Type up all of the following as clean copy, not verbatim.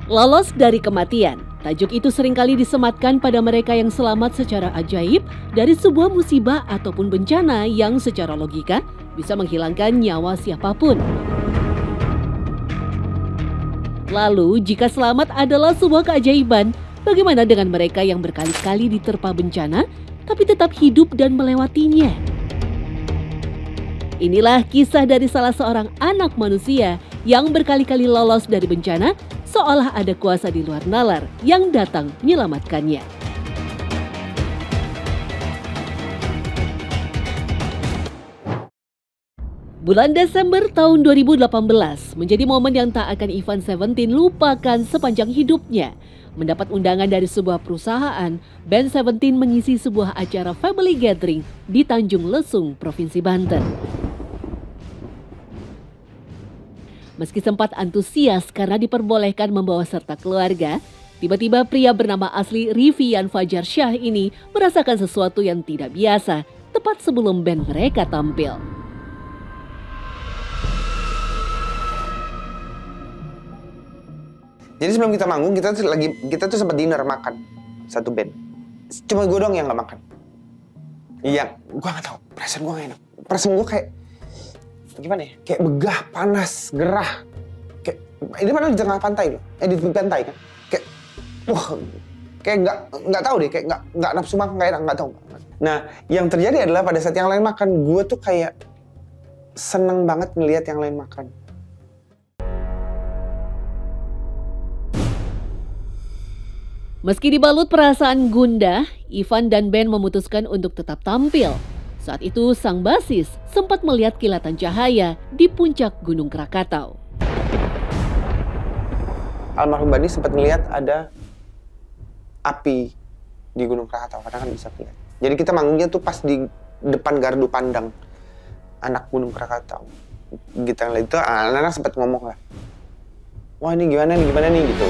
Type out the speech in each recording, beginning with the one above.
Lolos dari kematian, tajuk itu seringkali disematkan pada mereka yang selamat secara ajaib dari sebuah musibah ataupun bencana yang secara logika bisa menghilangkan nyawa siapapun. Lalu, jika selamat adalah sebuah keajaiban, bagaimana dengan mereka yang berkali-kali diterpa bencana tapi tetap hidup dan melewatinya? Inilah kisah dari salah seorang anak manusia yang berkali-kali lolos dari bencana, seolah ada kuasa di luar nalar yang datang menyelamatkannya. Bulan Desember tahun 2018 menjadi momen yang tak akan Ivan Seventeen lupakan sepanjang hidupnya. Mendapat undangan dari sebuah perusahaan, band Seventeen mengisi sebuah acara family gathering di Tanjung Lesung, Provinsi Banten. Meski sempat antusias karena diperbolehkan membawa serta keluarga, tiba-tiba pria bernama asli Rivian Fajar Syah ini merasakan sesuatu yang tidak biasa tepat sebelum band mereka tampil. Jadi sebelum kita manggung, kita tuh sempat dinner makan satu band. Cuma gue doang yang nggak makan. Iya, gue nggak tahu. Perasaan gue nggak enak. Perasaan gue kayak gimana ya? Kayak begah, panas, gerah. Kayak ini padahal di tengah pantai loh. Di pantai kan. Kayak wah, kayak nggak tahu deh. Kayak nggak nafsu makan, nggak enak, nggak tahu. Nah, yang terjadi adalah pada saat yang lain makan, gue tuh kayak seneng banget ngelihat yang lain makan. Meski dibalut perasaan gundah, Ivan dan band memutuskan untuk tetap tampil. Saat itu sang basis sempat melihat kilatan cahaya di puncak Gunung Krakatau. Almarhum Bani sempat melihat ada api di Gunung Krakatau, karena kan bisa lihat. Jadi kita manggungnya tuh pas di depan gardu pandang anak Gunung Krakatau. Gitu itu anak-anak sempat ngomong lah, wah ini gimana nih gitu.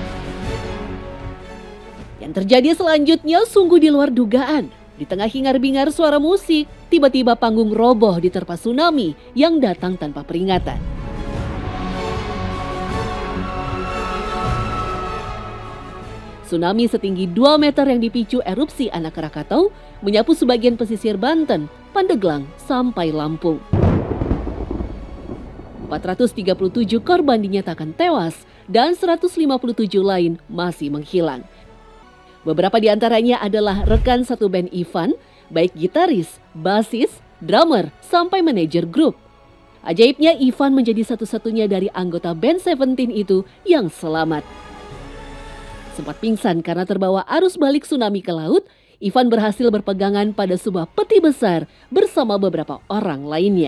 Yang terjadi selanjutnya sungguh di luar dugaan. Di tengah hingar-bingar suara musik, tiba-tiba panggung roboh diterpa tsunami yang datang tanpa peringatan. Tsunami setinggi 2 meter yang dipicu erupsi anak Krakatau menyapu sebagian pesisir Banten, Pandeglang, sampai Lampung. 437 korban dinyatakan tewas dan 157 lain masih menghilang. Beberapa di antaranya adalah rekan satu band Ivan, baik gitaris, basis, drummer, sampai manajer grup. Ajaibnya Ivan menjadi satu-satunya dari anggota band Seventeen itu yang selamat. Sempat pingsan karena terbawa arus balik tsunami ke laut, Ivan berhasil berpegangan pada sebuah peti besar bersama beberapa orang lainnya.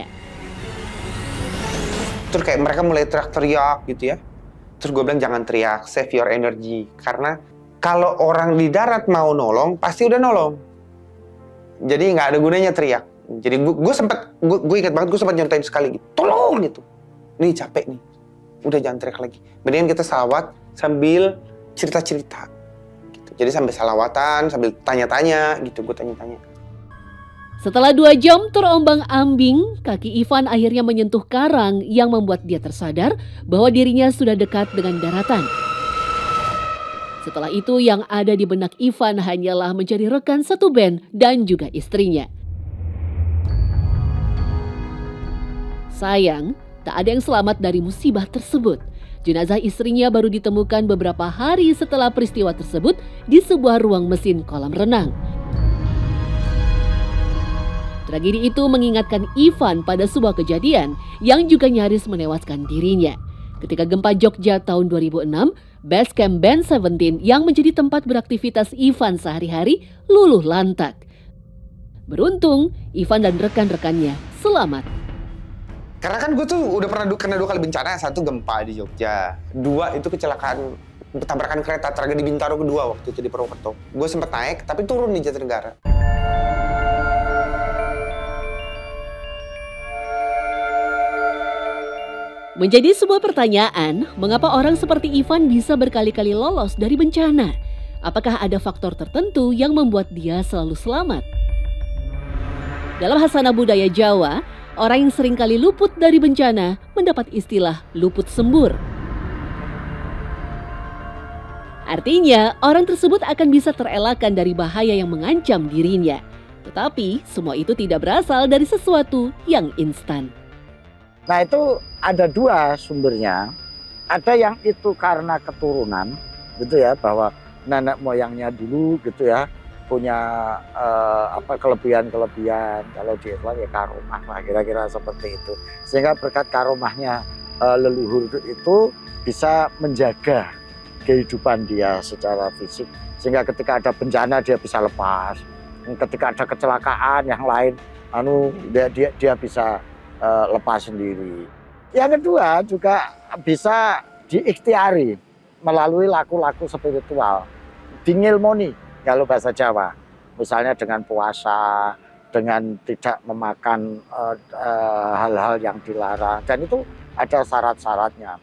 Terus kayak mereka mulai teriak-teriak gitu ya. Terus gue bilang jangan teriak, save your energy. Karena kalau orang di darat mau nolong, pasti udah nolong. Jadi nggak ada gunanya teriak. Jadi gue ingat banget, gue sempat nyontain sekali gitu. Tolong gitu. Nih capek nih. Udah jangan teriak lagi. Mendingan kita salawat sambil cerita-cerita. Gitu. Jadi sambil salawatan, sambil tanya-tanya gitu. Gue tanya-tanya. Setelah 2 jam terombang-ambing, kaki Ivan akhirnya menyentuh karang yang membuat dia tersadar bahwa dirinya sudah dekat dengan daratan. Setelah itu yang ada di benak Ivan hanyalah mencari rekan satu band dan juga istrinya. Sayang, tak ada yang selamat dari musibah tersebut. Jenazah istrinya baru ditemukan beberapa hari setelah peristiwa tersebut di sebuah ruang mesin kolam renang. Tragedi itu mengingatkan Ivan pada sebuah kejadian yang juga nyaris menewaskan dirinya. Ketika gempa Jogja tahun 2006, base camp band Seventeen yang menjadi tempat beraktivitas Ivan sehari-hari luluh lantak. Beruntung, Ivan dan rekan-rekannya selamat. Karena kan gue tuh udah pernah kena 2 kali bencana. 1 gempa di Jogja, 2 itu kecelakaan tabrakan kereta tragedi Bintaro kedua waktu itu di Purwokerto. Gue sempet naik tapi turun di Jatinegara. Menjadi sebuah pertanyaan, mengapa orang seperti Ivan bisa berkali-kali lolos dari bencana? Apakah ada faktor tertentu yang membuat dia selalu selamat? Dalam hasanah budaya Jawa, orang yang seringkali luput dari bencana mendapat istilah luput sembur. Artinya, orang tersebut akan bisa terelakkan dari bahaya yang mengancam dirinya. Tetapi, semua itu tidak berasal dari sesuatu yang instan. Nah, itu ada dua sumbernya. Ada yang itu karena keturunan, gitu ya, bahwa nenek moyangnya dulu gitu ya, punya kelebihan-kelebihan. Kalau di Islam ya karomah lah, kira-kira seperti itu. Sehingga berkat karomahnya leluhur itu bisa menjaga kehidupan dia secara fisik, sehingga ketika ada bencana dia bisa lepas, ketika ada kecelakaan yang lain dia bisa lepas sendiri. Yang kedua juga bisa diikhtiari melalui laku-laku spiritual, dingilmoni kalau bahasa Jawa, misalnya dengan puasa, dengan tidak memakan hal-hal yang dilarang, dan itu ada syarat-syaratnya.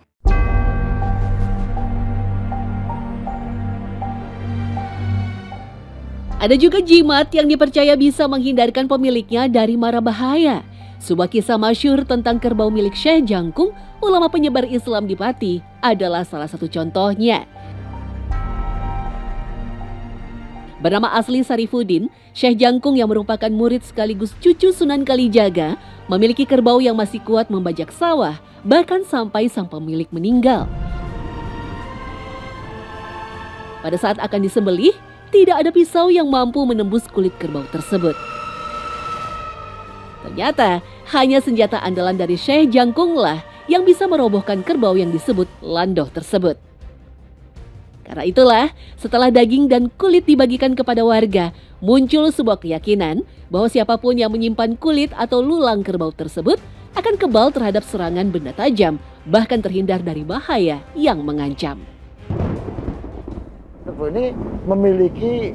Ada juga jimat yang dipercaya bisa menghindarkan pemiliknya dari mara bahaya. Sebuah kisah masyhur tentang kerbau milik Syekh Jangkung, ulama penyebar Islam di Pati, adalah salah satu contohnya. Bernama asli Sarifuddin, Syekh Jangkung yang merupakan murid sekaligus cucu Sunan Kalijaga, memiliki kerbau yang masih kuat membajak sawah, bahkan sampai sang pemilik meninggal. Pada saat akan disembelih, tidak ada pisau yang mampu menembus kulit kerbau tersebut. Ternyata, hanya senjata andalan dari Syekh Jangkung lah yang bisa merobohkan kerbau yang disebut landoh tersebut. Karena itulah, setelah daging dan kulit dibagikan kepada warga, muncul sebuah keyakinan bahwa siapapun yang menyimpan kulit atau lulang kerbau tersebut akan kebal terhadap serangan benda tajam, bahkan terhindar dari bahaya yang mengancam. Kerbau ini memiliki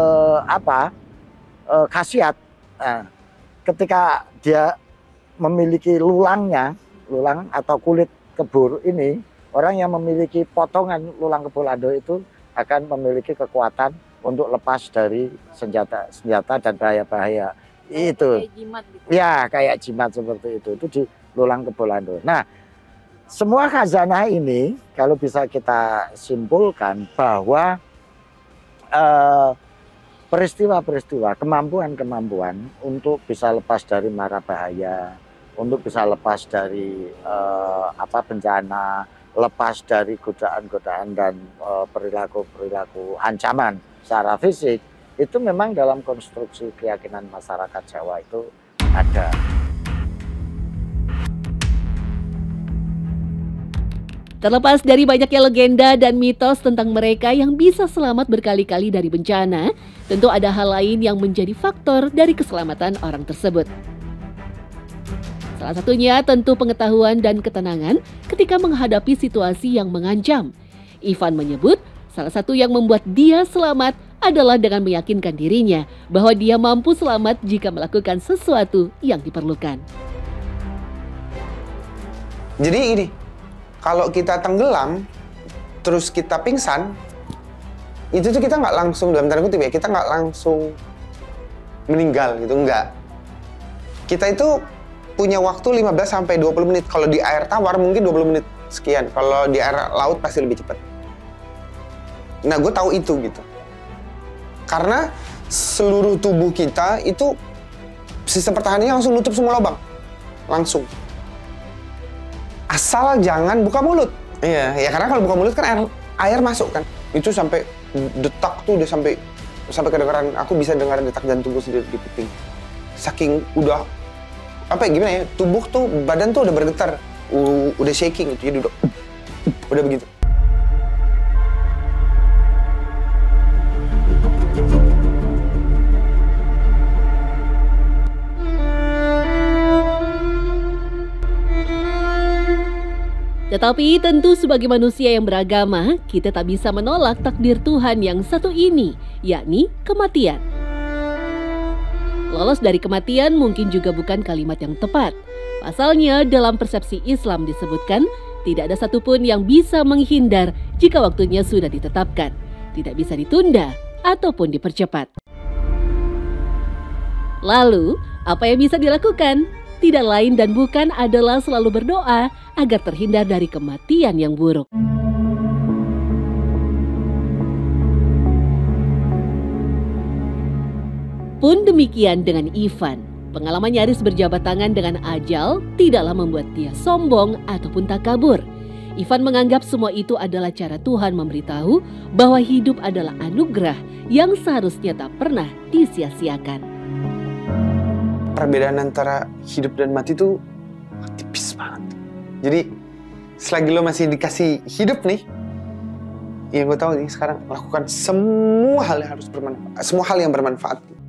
khasiat. Nah, ketika dia memiliki lulang atau kulit kebur ini, orang yang memiliki potongan lulang kebur landoh itu akan memiliki kekuatan untuk lepas dari senjata dan bahaya-bahaya. Itu kayak jimat gitu. Ya, kayak jimat seperti itu di lulang kebur landoh. Nah, semua khazanah ini kalau bisa kita simpulkan bahwa peristiwa-peristiwa, kemampuan-kemampuan untuk bisa lepas dari mara bahaya, untuk bisa lepas dari bencana, lepas dari godaan-godaan dan perilaku-perilaku ancaman secara fisik, itu memang dalam konstruksi keyakinan masyarakat Jawa itu ada. Terlepas dari banyaknya legenda dan mitos tentang mereka yang bisa selamat berkali-kali dari bencana, tentu ada hal lain yang menjadi faktor dari keselamatan orang tersebut. Salah satunya tentu pengetahuan dan ketenangan ketika menghadapi situasi yang mengancam. Ivan menyebut salah satu yang membuat dia selamat adalah dengan meyakinkan dirinya bahwa dia mampu selamat jika melakukan sesuatu yang diperlukan. Jadi ini, kalau kita tenggelam, terus kita pingsan, itu tuh kita nggak langsung, dalam tanda kutip ya, kita nggak langsung meninggal gitu, enggak. Kita itu punya waktu 15-20 menit. Kalau di air tawar mungkin 20 menit sekian. Kalau di air laut pasti lebih cepat. Nah, gue tahu itu gitu. Karena seluruh tubuh kita itu sistem pertahanannya langsung nutup semua lubang. Langsung. Asal jangan buka mulut. Iya, ya karena kalau buka mulut kan air masuk kan. Itu sampai detak tuh udah sampai kedengaran, aku bisa dengar detak jantungku sendiri di kuping. Saking udah gimana ya, tubuh tuh, badan tuh udah bergetar, udah shaking gitu, jadi udah begitu. Tetapi tentu sebagai manusia yang beragama, kita tak bisa menolak takdir Tuhan yang satu ini, yakni kematian. Lolos dari kematian mungkin juga bukan kalimat yang tepat. Pasalnya dalam persepsi Islam disebutkan, tidak ada satupun yang bisa menghindar jika waktunya sudah ditetapkan. Tidak bisa ditunda ataupun dipercepat. Lalu, apa yang bisa dilakukan? Tidak lain dan bukan adalah selalu berdoa agar terhindar dari kematian yang buruk. Pun demikian dengan Ivan. Pengalaman nyaris berjabat tangan dengan ajal tidaklah membuat dia sombong ataupun takabur. Ivan menganggap semua itu adalah cara Tuhan memberitahu bahwa hidup adalah anugerah yang seharusnya tak pernah disia-siakan. Perbedaan antara hidup dan mati itu tipis banget. Jadi selagi lo masih dikasih hidup nih, yang gue tahu nih sekarang lakukan semua hal yang harus bermanfaat, semua hal yang bermanfaat.